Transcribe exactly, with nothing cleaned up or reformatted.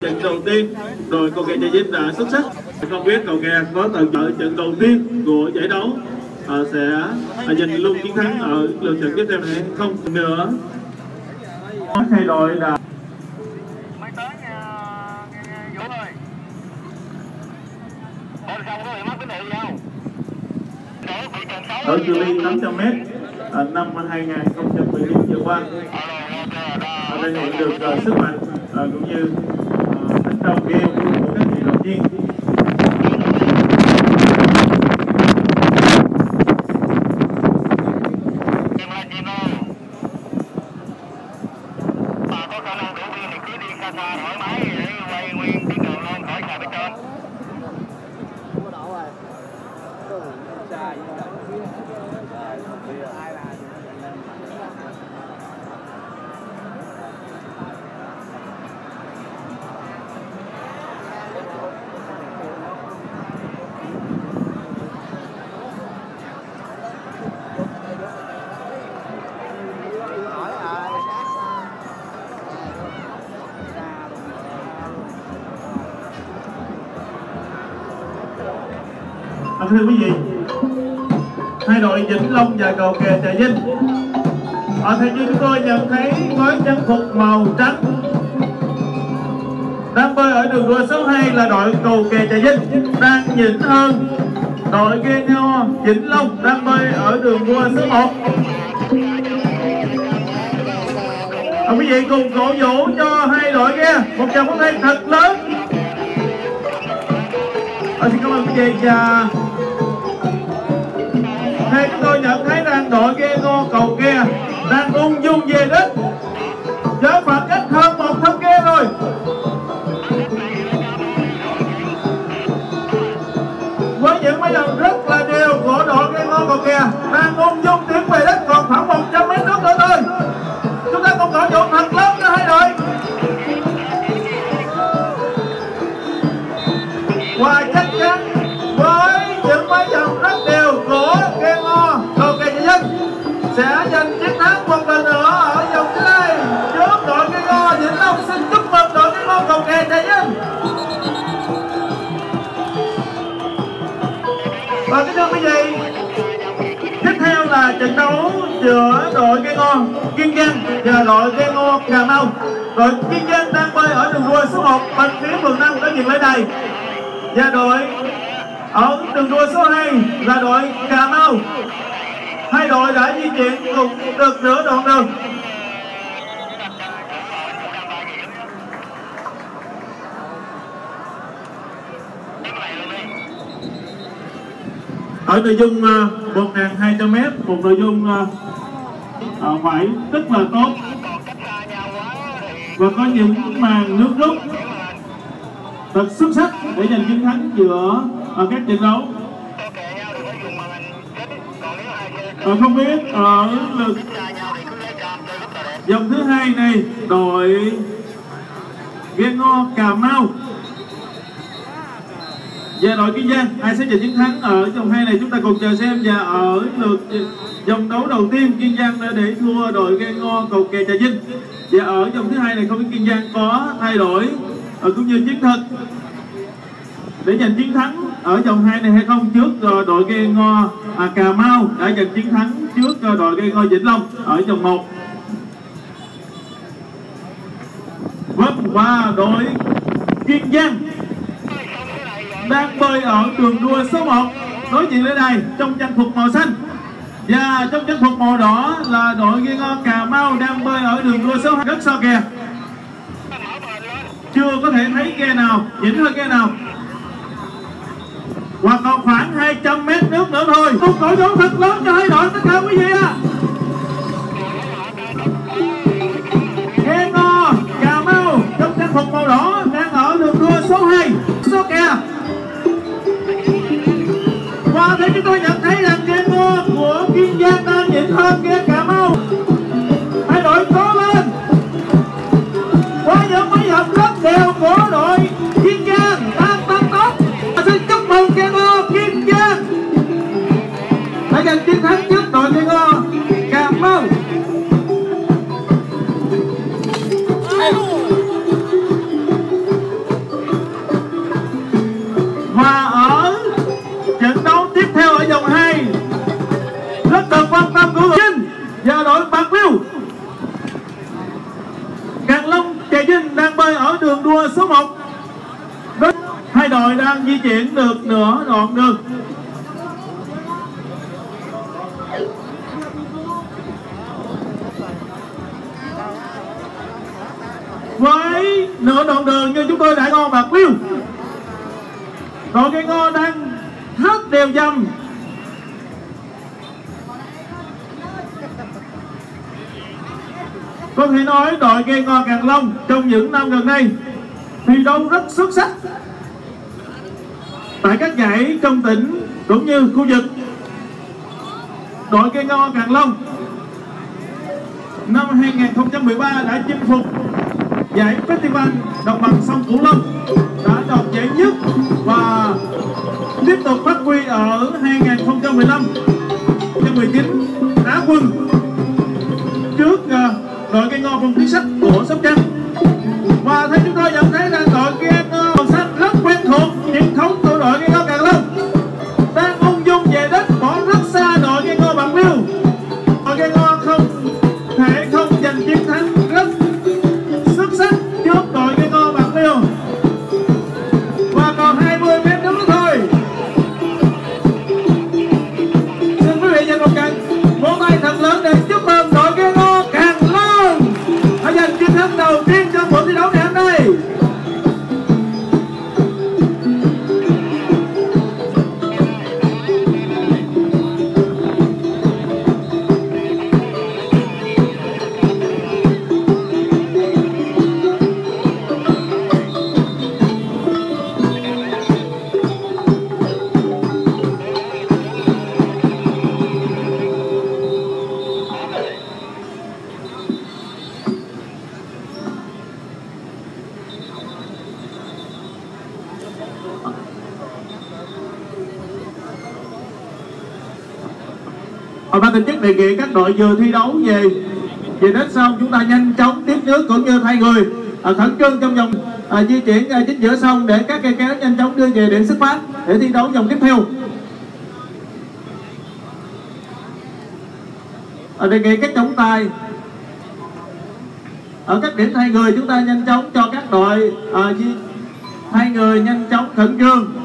Trận đầu tiên đội cầu kè Trà Vinh đã xuất sắc. Không biết cầu kè có tận ở trận đầu tiên của giải đấu à, sẽ à, giành luôn chiến thắng ở lượt trận tiếp theo này hay không nữa. Hai đội đã ở cự ly tám trăm mét à, năm hai nghìn không trăm mười lăm vừa qua đã hiện được uh, sức mạnh uh, cũng như uh, thành công game của các vận động viên. Thưa quý vị, hai đội Vĩnh Long và cầu kè Trà Vinh, ở theo như chúng tôi nhận thấy với trang phục màu trắng đang bơi ở đường đua số hai là đội cầu kè Trà Vinh đang nhỉnh hơn đội ghe ngò Vĩnh Long đang bơi ở đường đua số một. À, quý vị cùng cổ vũ cho hai đội ghe một tràng pháo tay thật lớn. À, xin cảm ơn quý vị. Và theo chúng tôi nhận thấy rằng đội ghe ngò cầu kè đang ung dung về đích với khoảng cách hơn một thân ghe rồi. Với những máy đầu rất là đều của đội ghe ngò cầu kè đang ung dung tiến về đích, còn khoảng một trăm mét nước nữa thôi. Chúng ta cùng cổ vũ thật lớn cho hai đội. Và chắc chắn với những máy dòng rất đều của ghe ngò cầu kè Trà Vinh sẽ giành chiến thắng một lần nữa ở vòng thứ hai trước đội ghe ngò Vĩnh Long. Xin chúc mừng đội ghe ngò cầu kè Trà Vinh. Và kính thưa quý vị, tiếp theo là trận đấu giữa đội ghe ngò Kiên Giang và đội ghe ngò Cà Mau. Đội Kiên Giang đang bơi ở đường đua số một bên phía phường năm có dừng lên này, và đội ở đường đua số hai là đội Cà Mau. Hai đội đã di chuyển cùng được nửa đoạn đường. Ở nội dung một nghìn hai trăm mét, một nội dung uh, phải rất là tốt và có những màn nước rút thật xuất sắc để giành chiến thắng giữa ở các trận đấu. Ờ, không biết ở lượt vòng thứ hai này đội ghe ngò Cà Mau và đội Kiên Giang ai sẽ giành chiến thắng ở vòng hai này, chúng ta cùng chờ xem. Và ở lượt vòng đấu đầu tiên Kiên Giang đã để thua đội ghe ngò cầu kè Trà Vinh, và ở vòng thứ hai này không biết Kiên Giang có thay đổi ở cũng như chiến thuật để giành chiến thắng ở vòng hai này hay không, trước uh, đội ghe ngò à, Cà Mau đã giành chiến thắng trước uh, đội ghe ngò Vĩnh Long ở vòng một. Và đội Kiên Giang đang bơi ở đường đua số một đối diện lên này trong trang phục màu xanh, và trong trang phục màu đỏ là đội ghe ngò Cà Mau đang bơi ở đường đua số hai rất so kè. Chưa có thể thấy ghe nào nhỉnh hơn ghe nào, và còn khoảng hai trăm mét nước nữa thôi. Một cổ vũ thật lớn cho hai đội tất cả quý vị ạ. Ghe ngò Cà Mau trong trang phục màu đỏ đang ở đường đua số hai số kè. Và thế chúng tôi nhận thấy rằng ghe ngò của Kiên Giang đang nhỉnh hơn ghe Cà Mau. Hai đội cố lên. Qua những máy hợp rất đều của đội Kiên Giang đang tăng tốc. Xin chúc mừng ghe ngò Kiên Giang đã giành chiến thắng trước đội ghe ngò Cà Mau. đua số một. Hai đội đang di chuyển được nửa đoạn đường. Với nửa đoạn đường như chúng tôi đã Ngô Bạc Liêu, đội cây ngô đang rất đều dầm. Có thể nói đội cây ngô Càng Long trong những năm gần đây thi đấu rất xuất sắc tại các giải trong tỉnh cũng như khu vực. Đội cây ngô Càng Long năm hai nghìn không trăm mười ba đã chinh phục giải Festival Đồng bằng sông Cửu Long, đã đoạt giải nhất và tiếp tục phát huy ở hai nghìn không trăm mười lăm hai nghìn không trăm mười chín đá quân trước uh, đội cây ngô vùng Tiến Sách của Sóc Trăng. Và theo chúng tôi nhận thấy là đội cây ngô màu xanh rất quen thuộc truyền thống của đội cây ngô Càng Long, đang ung dung về đích bỏ rất xa đội cây ngô Bạc Liêu. Đội cây ngô không thể không giành chiến thắng rất xuất sắc trước đội cây ngô Bạc Liêu. Và còn hai mươi mét nữa thôi. Xin quý vị dành một trận vỗ tay thật lớn để chúc mừng đội cây ngô Càng Long đã giành chiến thắng đầu tiên trong buổi thi đấu ngày hôm nay. Ban tổ chức đề nghị các đội vừa thi đấu về về đến xong chúng ta nhanh chóng tiếp nước cũng như thay người à, khẩn trương trong vòng à, di chuyển à, chính giữa sông để các cây kéo nhanh chóng đưa về điểm xuất phát để thi đấu vòng tiếp theo. À, đề nghị các trọng tài ở các điểm thay người chúng ta nhanh chóng cho các đội à, thay người nhanh chóng khẩn trương